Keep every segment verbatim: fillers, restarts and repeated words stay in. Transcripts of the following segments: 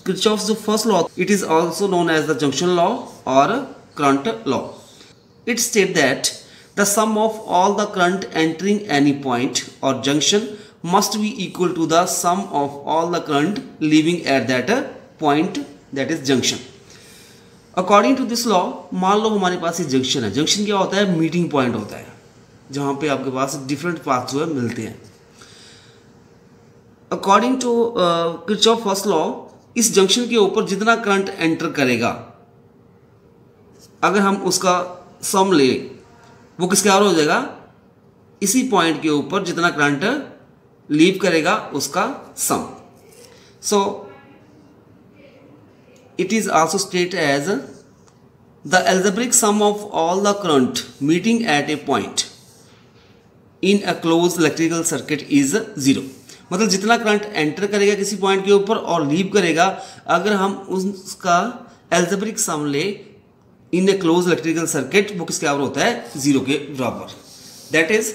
Kirchhoff's जो first law, it is also known as the junction law or current law. It states that the sum of all the current entering any point or junction must be equal to the sum of all the current leaving at that point, that is junction. According to this law, मान लो हमारे पास ये junction है. Junction क्या होता है? Meeting point होता है जहाँ पे आपके पास डिफरेंट पाथ जो है मिलते हैं. According to Kirchhoff first law, इस जंक्शन के ऊपर जितना करंट एंटर करेगा, अगर हम उसका सम ले, वो किसके बराबर हो जाएगा? इसी पॉइंट के ऊपर जितना करंट लीव करेगा उसका सम. सो it is also stated as the algebraic sum of all the current meeting at a point in a closed electrical circuit is zero. मतलब जितना करंट एंटर करेगा किसी पॉइंट के ऊपर और लीव करेगा, अगर हम उसका एल्जेब्रिक सम ले in a close electrical circuit, वो किसके बराबर होता है? जीरो के बराबर. That is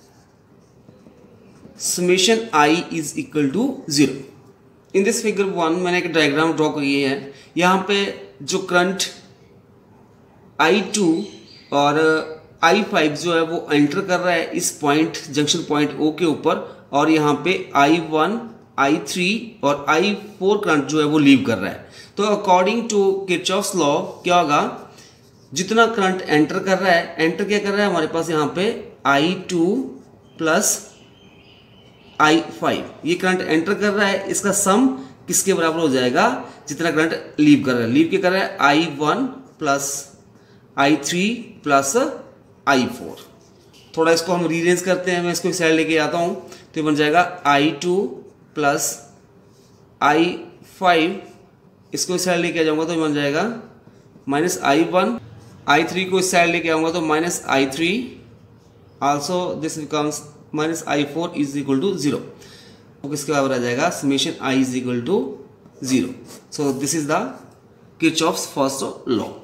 summation I is equal to zero. In this figure one मैंने एक डायग्राम ड्रॉ की है. यहाँ पे जो करंट आई टू और आई फाइव जो है वो एंटर कर रहा है इस पॉइंट, जंक्शन पॉइंट ओ के ऊपर, और यहाँ पे आई वन, आई थ्री और आई फोर करंट जो है वो लीव कर रहा है. तो अकॉर्डिंग टू किरचॉफ्स लॉ क्या होगा? जितना करंट एंटर कर रहा है, एंटर क्या कर रहा है हमारे पास यहाँ पे I two plus I five, ये करंट एंटर कर रहा है, इसका सम किसके बराबर हो जाएगा? जितना करंट लीव कर रहा है. लीव क्या कर रहा है? I one plus I three plus I four. थोड़ा इसको हम रीअरेंज करते हैं. मैं इसको एक साइड लेके आता हूँ तो ये बन जाएगा I two plus I five. इसको इस साइड लेके आ जाऊँगा तो ये बन जाएगा minus I one. I three को इस साइड लेके आऊँगा तो minus I three. Also this becomes minus I four is equal to zero. तो किसके बराबर आ जाएगा? Summation I is equal to zero. So this is the Kirchhoff's first law.